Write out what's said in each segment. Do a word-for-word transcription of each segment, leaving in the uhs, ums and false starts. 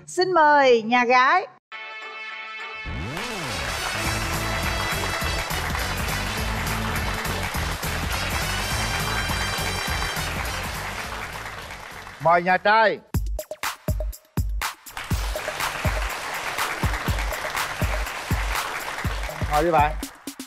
Xin mời nhà gái. Mời nhà trai. Mời đi bạn.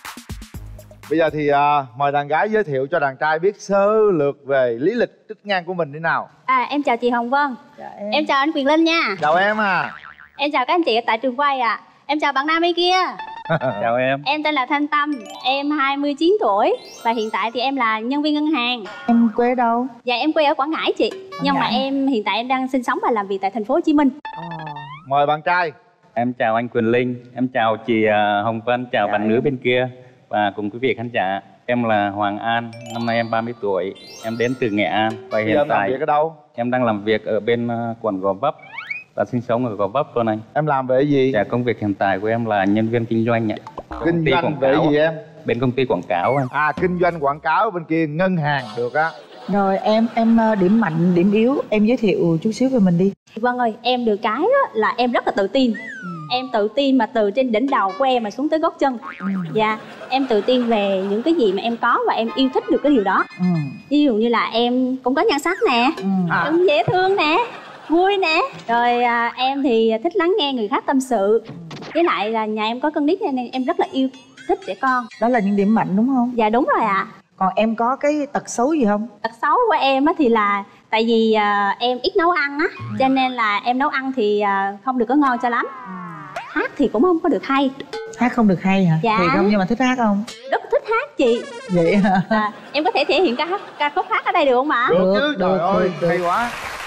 Bây giờ thì uh, mời đàn gái giới thiệu cho đàn trai biết sơ lược về lý lịch trích ngang của mình đi nào. À, em chào chị Hồng Vân. Dạ, em. Em chào anh Quyền Linh nha. Chào em à. Em chào các anh chị ở tại trường quay ạ. À. Em chào bạn nam bên kia. Chào em. Em tên là Thanh Tâm. Em hai mươi chín tuổi. Và hiện tại thì em là nhân viên ngân hàng. Em quê đâu? Dạ em quê ở Quảng Ngãi chị. Quảng Nhưng Ngãi. mà em hiện tại em đang sinh sống và làm việc tại thành phố Hồ Chí Minh. Ờ. Mời bạn trai. Em chào anh Quyền Linh. Em chào chị Hồng Vân. Chào Dạ, bạn em. nữ bên kia. Và cùng quý vị khán giả. Em là Hoàng An. Năm nay em ba mươi tuổi. Em đến từ Nghệ An. Và Bây hiện giờ em làm tại việc ở đâu? em đang làm việc ở bên uh, quận Gò Vấp. Và sinh sống ở Gò Vấp luôn anh. Em làm về gì? Dạ, công việc hiện tại của em là nhân viên kinh doanh ạ. Kinh doanh về gì em? Bên công ty quảng cáo anh. À, kinh doanh quảng cáo, bên kia ngân hàng được á. Rồi em em điểm mạnh, điểm yếu em giới thiệu chút xíu về mình đi. Vâng ơi, em được cái đó là em rất là tự tin. ừ. Em tự tin mà từ trên đỉnh đầu của em mà xuống tới gót chân. ừ. Dạ, em tự tin về những cái gì mà em có và em yêu thích được cái điều đó. ừ. Ví dụ như là em cũng có nhan sắc nè, ừ. À. cũng dễ thương nè, vui nè. Rồi à, em thì thích lắng nghe người khác tâm sự. Với lại là nhà em có con nít nên em rất là yêu thích trẻ con. Đó là những điểm mạnh đúng không? Dạ đúng rồi ạ. À. Còn em có cái tật xấu gì không? Tật xấu của em á thì là tại vì à, em ít nấu ăn á, ừ. cho nên là em nấu ăn thì à, không được có ngon cho lắm. ừ. Hát thì cũng không có được hay. Hát không được hay hả? Dạ. Thì không, nhưng mà thích hát không? Rất thích hát chị. Vậy hả? À, em có thể thể hiện ca, ca khúc hát ở đây được không ạ? Được, Được, chứ, trời được, ơi, được, hay quá.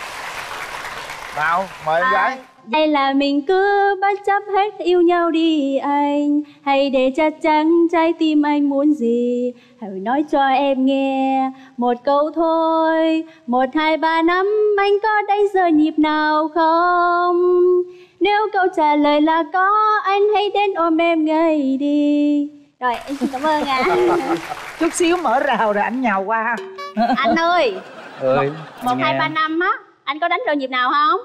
Nào, mời em À, gái. hay là mình cứ bất chấp hết yêu nhau đi anh. Hãy để chắc chắn trái tim anh muốn gì. Hãy nói cho em nghe một câu thôi. Một, hai, ba năm anh có đánh giờ nhịp nào không? Nếu câu trả lời là có, anh hãy đến ôm em ngay đi. Rồi, em xin cảm ơn ạ. À. Chút xíu mở rào rồi anh nhào qua. Anh ơi, Ơi, một, nghe. hai, ba năm á, anh có đánh giờ nhịp nào không?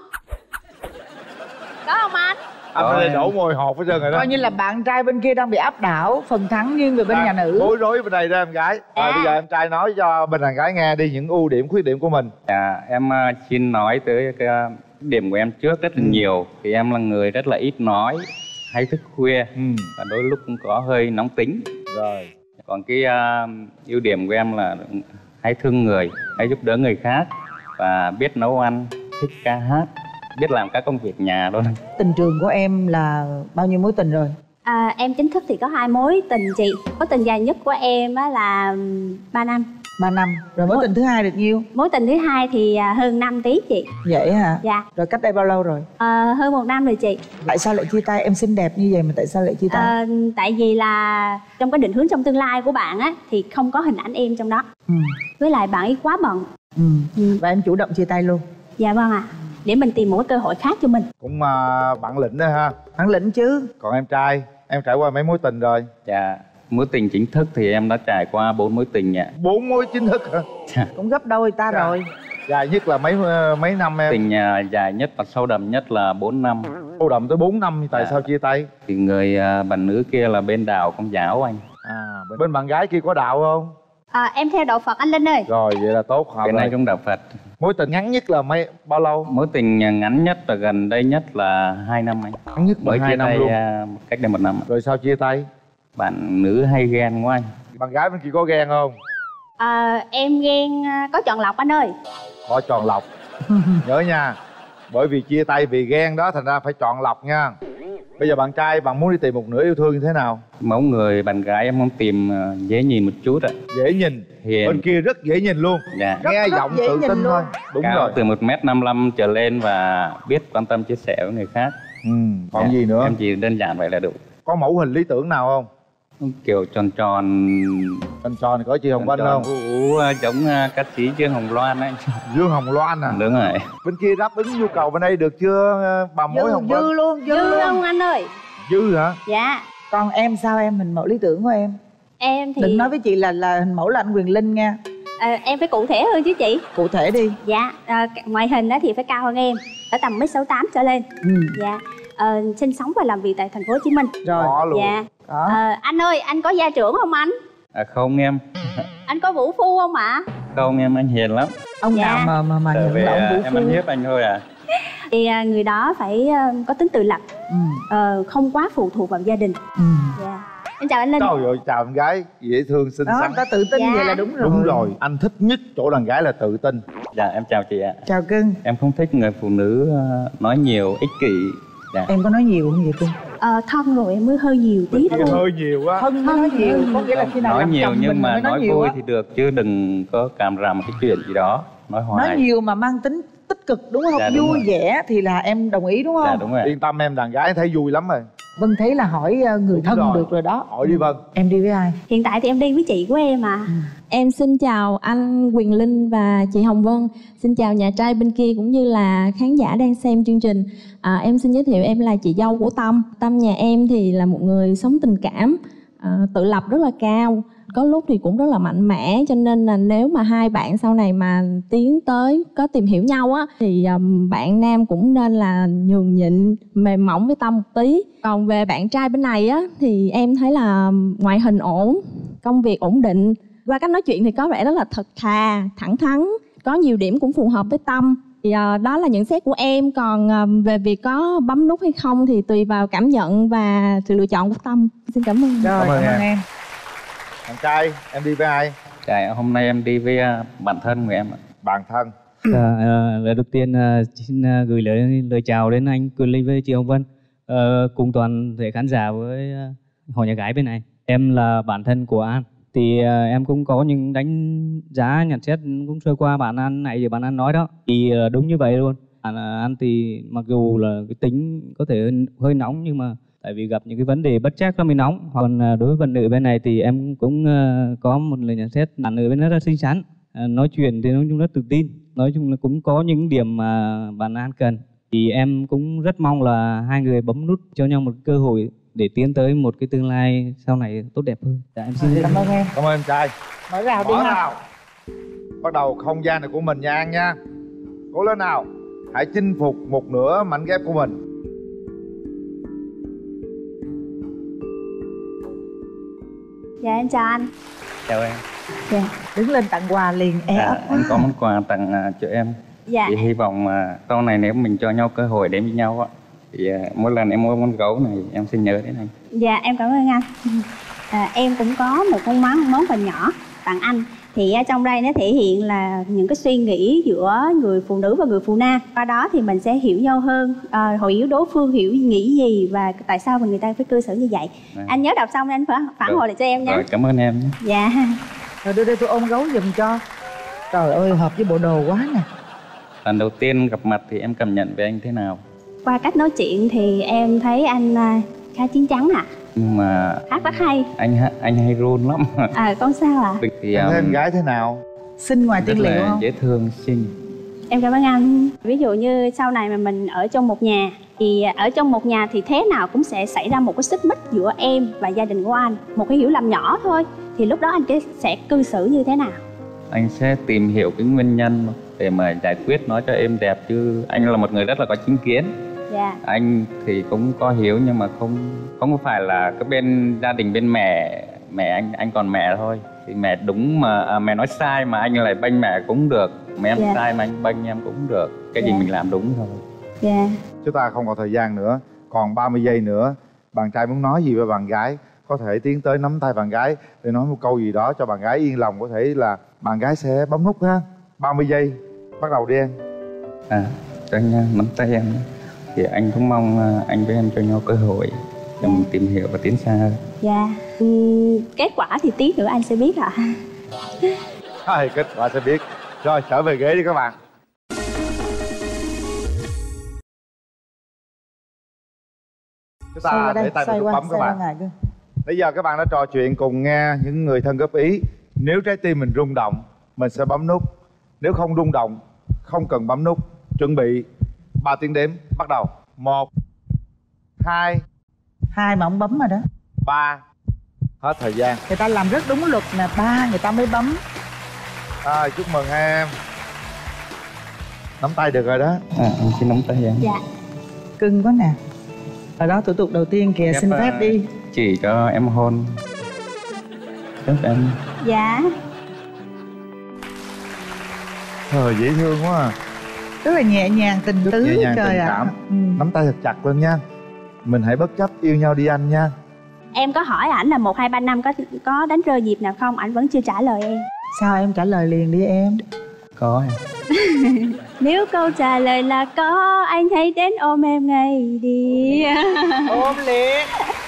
Có không anh? Anh Rồi. đây đổ môi hột hết trơn rồi đó. Coi như là bạn trai bên kia đang bị áp đảo, phần thắng nghiêng về bên À, nhà nữ. bối rối bên đây đó em gái. Rồi À. bây giờ em trai nói cho bên đàn gái nghe đi những ưu điểm khuyết điểm của mình. Dạ, em uh, xin nói tới cái uh, điểm của em trước rất là nhiều. Thì em là người rất là ít nói, hay thức khuya, Ừ. và đôi lúc cũng có hơi nóng tính. Rồi. Còn cái uh, ưu điểm của em là hay thương người, hay giúp đỡ người khác, và biết nấu ăn, thích ca hát, biết làm các công việc nhà luôn. Tình trường của em là bao nhiêu mối tình rồi? À, em chính thức thì có hai mối tình chị. Mối tình dài nhất của em á là ba năm. Ba năm. Rồi mối Mối- tình thứ hai được nhiêu? Mối tình thứ hai thì à, hơn năm tí chị. Vậy hả? Dạ, Rồi cách đây bao lâu rồi? à, hơn một năm rồi chị. Tại sao lại chia tay? Em xinh đẹp như vậy mà tại sao lại chia tay? À, tại vì là trong cái định hướng trong tương lai của bạn á thì không có hình ảnh em trong đó. Ừ. Với lại bạn ấy quá bận. Ừ. Ừ. Và em chủ động chia tay luôn. Dạ vâng ạ. Để mình tìm một cái cơ hội khác cho mình. Cũng uh, bản lĩnh đó ha. Bản lĩnh chứ. Còn em trai, em trải qua mấy mối tình rồi? Dạ, mối tình chính thức thì em đã trải qua bốn mối tình ạ. Bốn mối chính thức hả? Cũng gấp đôi ta Dạ. rồi. Dài nhất là mấy mấy năm em? Tình uh, dài nhất và sâu đậm nhất là bốn năm. Sâu đậm tới bốn năm, tại Dạ. sao chia tay? Thì người uh, bạn nữ kia là bên đạo Công giáo anh. À, bên, bên bạn gái kia có đạo không? À, em theo đạo Phật anh Linh ơi. Rồi, vậy là tốt hợp Cái này rồi. cũng đạo Phật. Mối tình ngắn nhất là mấy bao lâu? Mối tình ngắn nhất và gần đây nhất là hai năm anh. Ngắn nhất Mới là hai chia năm tay luôn. uh, cách đây một năm. Rồi sao chia tay? Bạn nữ hay ghen quá anh. Bạn gái bên kia có ghen không? À, em ghen à, có chọn lọc anh ơi. Có chọn lọc. Nhớ nha. Bởi vì chia tay vì ghen đó thành ra phải chọn lọc nha. Bây giờ bạn trai bạn muốn đi tìm một nửa yêu thương như thế nào? Mẫu người bạn gái em muốn tìm uh, dễ nhìn một chút ạ. Dễ nhìn. Hiền. Bên kia rất dễ nhìn luôn. Dạ. Rất, Nghe rất giọng dễ tự nhìn tin luôn. thôi. Đúng Cao rồi. từ một mét năm mươi lăm trở lên và biết quan tâm chia sẻ với người khác. Ừ. Còn Dạ. gì nữa? Em chỉ đơn giản vậy là đủ. Có mẫu hình lý tưởng nào không? Kiểu tròn tròn Tròn tròn thì có chị Hồng Vân không? ú ú giống uh, ca sĩ Dương Hồng Loan ấy. Dương Hồng Loan à? Đúng rồi. Bên kia đáp ứng nhu cầu bên đây được chưa bà mối Dư, Hồng Vân? dư luôn, dư, Dư luôn. không anh ơi? Dư hả? Dạ. Còn em sao em, hình mẫu lý tưởng của em? Em thì Đừng nói với chị là là hình mẫu là anh Quyền Linh nha. à, em phải cụ thể hơn chứ chị. Cụ thể đi. Dạ, à, ngoại hình đó thì phải cao hơn em. ở tầm mét sáu tám trở lên. Ừ. Dạ. Ờ, sinh sống và làm việc tại thành phố Hồ Chí Minh. Rồi. Có luôn. Dạ. Có. Ờ, anh ơi, anh có gia trưởng không anh? À, không em. Anh có vũ phu không ạ? Không em, anh hiền lắm. Ông Dạ. nào mà mà mà Tại nhận vì là ông à, vũ em phu? ăn hiếp anh thôi à. Thì à, người đó phải à, có tính tự lập, Ừ. ờ, không quá phụ thuộc vào gia đình. Ừ. Dạ. Em chào anh Linh. Trời ơi, chào em gái dễ thương xinh Đó, xắn. ta tự tin Dạ. vậy là đúng rồi. Đúng rồi, anh thích nhất chỗ đàn gái là tự tin. Dạ em chào chị ạ. Chào cưng. Em không thích người phụ nữ ờ, nói nhiều, ích kỷ. Dạ. Em có nói nhiều không vậy cưng? Ờ, thân rồi em mới hơi nhiều tí Cái thôi. hơi nhiều quá. Thân mới nói nhiều, có nghĩa là khi nào Nói làm nhiều chồng mình nhưng mà mới nói nhiều vui á. thì được, chứ đừng có càm ràm cái chuyện gì đó. Nói hoài. Nói nhiều mà mang tính tích cực đúng không? Dạ, đúng Vui rồi. vẻ thì là em đồng ý đúng không? Dạ đúng rồi. Yên tâm em, đàn gái thấy vui lắm rồi. Vân thấy là hỏi ờ, người Đúng thân rồi. được rồi đó. Hỏi đi Vân. Em đi với ai? Hiện tại thì em đi với chị của em à. Em xin chào anh Quyền Linh và chị Hồng Vân. Xin chào nhà trai bên kia cũng như là khán giả đang xem chương trình. à, Em xin giới thiệu em là chị dâu của Tâm. Tâm nhà em thì là một người sống tình cảm, à, tự lập rất là cao, có lúc thì cũng rất là mạnh mẽ. Cho nên là nếu mà hai bạn sau này mà tiến tới có tìm hiểu nhau á, thì um, bạn nam cũng nên là nhường nhịn, mềm mỏng với Tâm một tí. Còn về bạn trai bên này á, thì em thấy là ngoại hình ổn, công việc ổn định, qua cách nói chuyện thì có vẻ rất là thật thà, thẳng thắn, có nhiều điểm cũng phù hợp với Tâm. Thì uh, đó là nhận xét của em. Còn uh, về việc có bấm nút hay không thì tùy vào cảm nhận và sự lựa chọn của Tâm. Xin cảm ơn. Rồi, Cảm cảm ơn ơn em. em. Thằng trai, em đi với ai? Dạ, hôm nay em đi với ờ, bạn thân của em ạ. Bạn thân. À, à, lời đầu tiên à, xin à, gửi lời lời chào đến anh Quyền Linh với chị Hồng Vân, à, cùng toàn thể khán giả với à, họ nhà gái bên này. Em là bạn thân của An, thì à, em cũng có những đánh giá nhận xét cũng sơ qua bạn An này, thì bạn An nói đó thì à, đúng như vậy luôn. An, An thì mặc dù là cái tính có thể hơi, hơi nóng, nhưng mà tại vì gặp những cái vấn đề bất trắc nó mới nóng. Còn à, đối với bạn nữ bên này thì em cũng à, có một lời nhận xét, bạn nữ bên rất là xinh xắn, à, nói chuyện thì nói chung rất tự tin, nói chung là cũng có những điểm mà bạn An cần. Thì em cũng rất mong là hai người bấm nút cho nhau một cơ hội để tiến tới một cái tương lai sau này tốt đẹp hơn. Dạ, em xin Cảm ơn em. Cảm ơn em trai. Mở rào đi Mở ha. nào. Bắt đầu không gian này của mình nha An nha. Cố lên nào. Hãy chinh phục một nửa mảnh ghép của mình. Dạ em chào anh. Chào em. Dạ. Đứng lên tặng quà liền e À, ấp quá. anh có món quà tặng à, cho em. Dạ. Thì hy vọng mà sau này nếu mình cho nhau cơ hội đến với nhau á, thì à, mỗi lần em mua món gấu này em sẽ nhớ đến anh. Dạ em cảm ơn anh. À, em cũng có một con món món quà nhỏ tặng anh. Thì ở trong đây nó thể hiện là những cái suy nghĩ giữa người phụ nữ và người phụ nam. Qua đó thì mình sẽ hiểu nhau hơn, à, hiểu đối phương hiểu nghĩ gì và tại sao mà người ta phải cư xử như vậy. À. Anh nhớ đọc xong anh phản, phản Rồi. hồi lại cho em nhé. Rồi, cảm ơn em nhé. Dạ. Rồi đưa đây tôi ôm gấu giùm cho. Trời ơi, hợp với bộ đồ quá nè. Lần đầu tiên gặp mặt thì em cảm nhận về anh thế nào? Qua cách nói chuyện thì em thấy anh à, khá chín chắn à. Nhưng mà Hát rất hay. anh ha- anh hay run lắm. À con sao ạ? Thì Em thấy em um, gái thế nào? Xinh ngoài rất tiên liệu là không? dễ thương, xinh. Em cảm ơn anh. Ví dụ như sau này mà mình ở trong một nhà, thì ở trong một nhà thì thế nào cũng sẽ xảy ra một cái xích mích giữa em và gia đình của anh. Một cái hiểu lầm nhỏ thôi. Thì lúc đó anh cái sẽ cư xử như thế nào? Anh sẽ tìm hiểu cái nguyên nhân để mà giải quyết nó cho êm đẹp, chứ anh là một người rất là có chính kiến. Dạ. Anh thì cũng có hiểu nhưng mà không không phải là cái bên gia đình bên mẹ mẹ anh anh còn mẹ thôi, thì mẹ đúng mà à, mẹ nói sai mà anh lại bênh mẹ cũng được, mẹ em Dạ. sai mà anh bênh em cũng được, cái gì Dạ. mình làm đúng thôi. Dạ. Chúng ta không còn thời gian nữa, còn ba mươi giây nữa. Bạn trai muốn nói gì với bạn gái, có thể tiến tới nắm tay bạn gái để nói một câu gì đó cho bạn gái yên lòng. Có thể là bạn gái sẽ bấm nút ha. ba mươi giây, bắt đầu đi em. À, cho anh à, nắm tay em. Thì anh cũng mong à, anh với em cho nhau cơ hội để mình tìm hiểu và tiến xa hơn. Dạ. Uhm, kết quả thì tí nữa anh sẽ biết ạ. Hai kết quả sẽ biết. Rồi trở về ghế đi các bạn. Chúng Xoay ta qua đây, để tay vào xoay nút qua, bấm các xoay qua bạn. ngài cưng. Bây giờ các bạn đã trò chuyện cùng nghe những người thân góp ý. Nếu trái tim mình rung động, mình sẽ bấm nút. Nếu không rung động, không cần bấm nút. Chuẩn bị ba tiếng đếm, bắt đầu. Một, hai, Hai mà ông bấm rồi đó. ba. Hết thời gian. Người ta làm rất đúng luật nè, ba người ta mới bấm. Rồi, chúc mừng em. Nắm tay được rồi đó. À, em xin nắm tay em. Dạ. Cưng quá nè. Ở đó thủ tục đầu tiên kìa, xin phép đi. Chỉ cho em hôn. Phép em. Dạ. Trời dễ thương quá à. Rất là nhẹ nhàng, tình Rất tứ nhẹ nhàng, trời tình ạ. cảm. Ừ. Nắm tay thật chặt lên nha. Mình hãy bất chấp yêu nhau đi anh nha. Em có hỏi ảnh là một hai ba năm có có đánh rơi dịp nào không, ảnh vẫn chưa trả lời em. Sao em trả lời liền đi em. Có em. Nếu câu trả lời là có, anh hãy đến ôm em ngay đi. Ôm liền.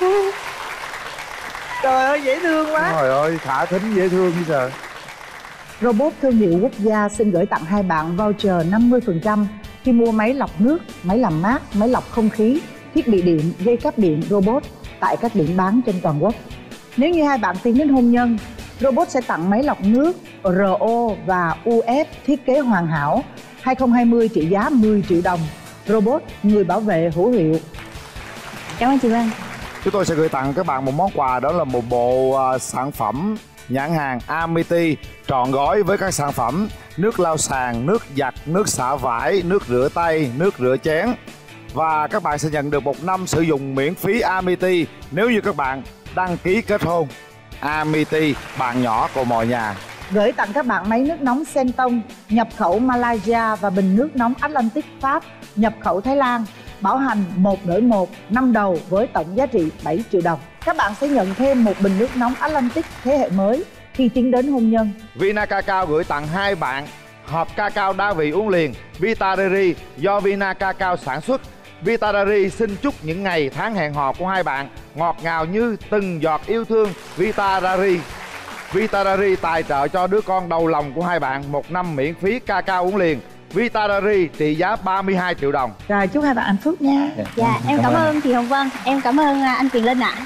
Trời ơi dễ thương quá. Trời ơi, thả thính dễ thương như trời. Robot thương hiệu quốc gia xin gửi tặng hai bạn voucher năm mươi phần trăm khi mua máy lọc nước, máy làm mát, máy lọc không khí, thiết bị điện, dây cáp điện robot tại các điểm bán trên toàn quốc. Nếu như hai bạn tiến đến hôn nhân, robot sẽ tặng máy lọc nước rờ ô và u ép thiết kế hoàn hảo hai không hai không trị giá mười triệu đồng. Robot, người bảo vệ hữu hiệu. Cảm ơn chị Vân. Chúng tôi sẽ gửi tặng các bạn một món quà, đó là một bộ uh, sản phẩm nhãn hàng Amity trọn gói với các sản phẩm nước lau sàn, nước giặt, nước xả vải, nước rửa tay, nước rửa chén. Và các bạn sẽ nhận được một năm sử dụng miễn phí Amity nếu như các bạn đăng ký kết hôn. Amity, bạn nhỏ của mọi nhà. Gửi tặng các bạn máy nước nóng Senton nhập khẩu Malaysia và bình nước nóng Atlantic Pháp nhập khẩu Thái Lan, bảo hành một đổi một năm đầu với tổng giá trị bảy triệu đồng. Các bạn sẽ nhận thêm một bình nước nóng Atlantic thế hệ mới khi tiến đến hôn nhân. Vina Cacao gửi tặng hai bạn hộp cacao đa vị uống liền Vita Dairy do Vina Cacao sản xuất. Vita Dairy xin chúc những ngày tháng hẹn hò của hai bạn ngọt ngào như từng giọt yêu thương. Vita Dairy Vita Dairy tài trợ cho đứa con đầu lòng của hai bạn một năm miễn phí cacao uống liền. Vita Dairy trị giá ba mươi hai triệu đồng. Rồi chúc hai bạn hạnh phúc nha. Dạ, em cảm, cảm ơn chị Hồng Vân. Em cảm ơn anh Quyền Linh ạ. À.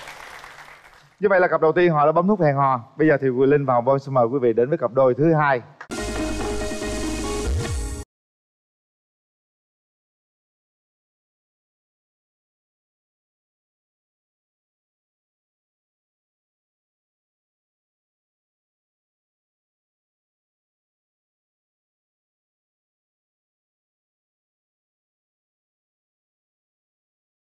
Như vậy là cặp đầu tiên họ đã bấm nút hẹn hò. Bây giờ thì Quyền Linh và Hồng Vân xin mời quý vị đến với cặp đôi thứ hai.